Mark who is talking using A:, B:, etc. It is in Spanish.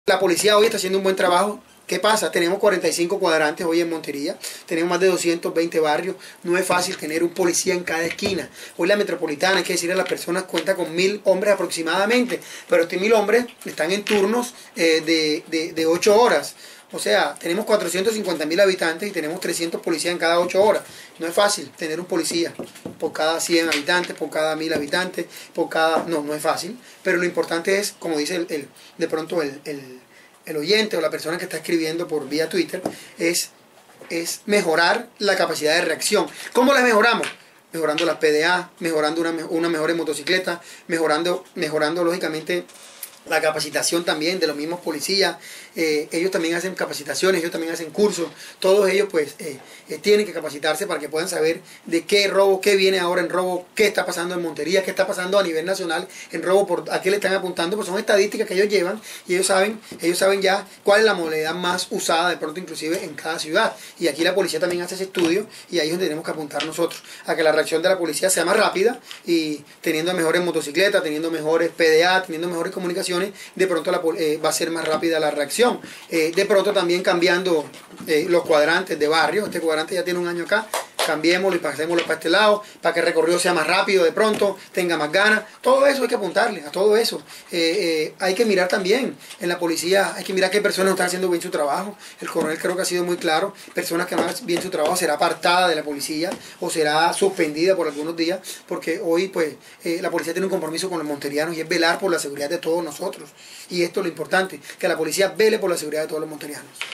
A: La policía hoy está haciendo un buen trabajo. ¿Qué pasa? Tenemos 45 cuadrantes hoy en Montería, tenemos más de 220 barrios, no es fácil tener un policía en cada esquina. Hoy la metropolitana, hay que decirle a las personas, cuenta con 1000 hombres aproximadamente, pero estos 1000 hombres están en turnos de 8 horas. O sea, tenemos 450.000 habitantes y tenemos 300 policías en cada 8 horas. No es fácil tener un policía por cada 100 habitantes, por cada 1000 habitantes, por cada... No es fácil, pero lo importante es, como dice de pronto el oyente o la persona que está escribiendo por vía Twitter, es mejorar la capacidad de reacción. ¿Cómo la mejoramos? Mejorando las PDA, mejorando una mejor motocicleta, mejorando lógicamente la capacitación también de los mismos policías. Ellos también hacen capacitaciones, ellos también hacen cursos, todos ellos pues tienen que capacitarse para que puedan saber de qué robo, qué viene ahora en robo, qué está pasando en Montería, qué está pasando a nivel nacional en robo, a qué le están apuntando, pues son estadísticas que ellos llevan y ellos saben ya cuál es la modalidad más usada de pronto inclusive en cada ciudad, y aquí la policía también hace ese estudio y ahí es donde tenemos que apuntar nosotros, a que la reacción de la policía sea más rápida y teniendo mejores motocicletas, teniendo mejores PDA, teniendo mejores comunicaciones, de pronto va a ser más rápida la reacción. De pronto también cambiando los cuadrantes de barrio. Este cuadrante ya tiene un año acá, cambiémoslo y pasémoslo para este lado, para que el recorrido sea más rápido de pronto, tenga más ganas. Todo eso hay que apuntarle, a todo eso. Hay que mirar también en la policía, hay que mirar qué personas no están haciendo bien su trabajo. El coronel creo que ha sido muy claro, personas que no hacen bien su trabajo será apartada de la policía o será suspendida por algunos días, porque hoy pues la policía tiene un compromiso con los monterianos y es velar por la seguridad de todos nosotros. Y esto es lo importante, que la policía vele por la seguridad de todos los monterianos.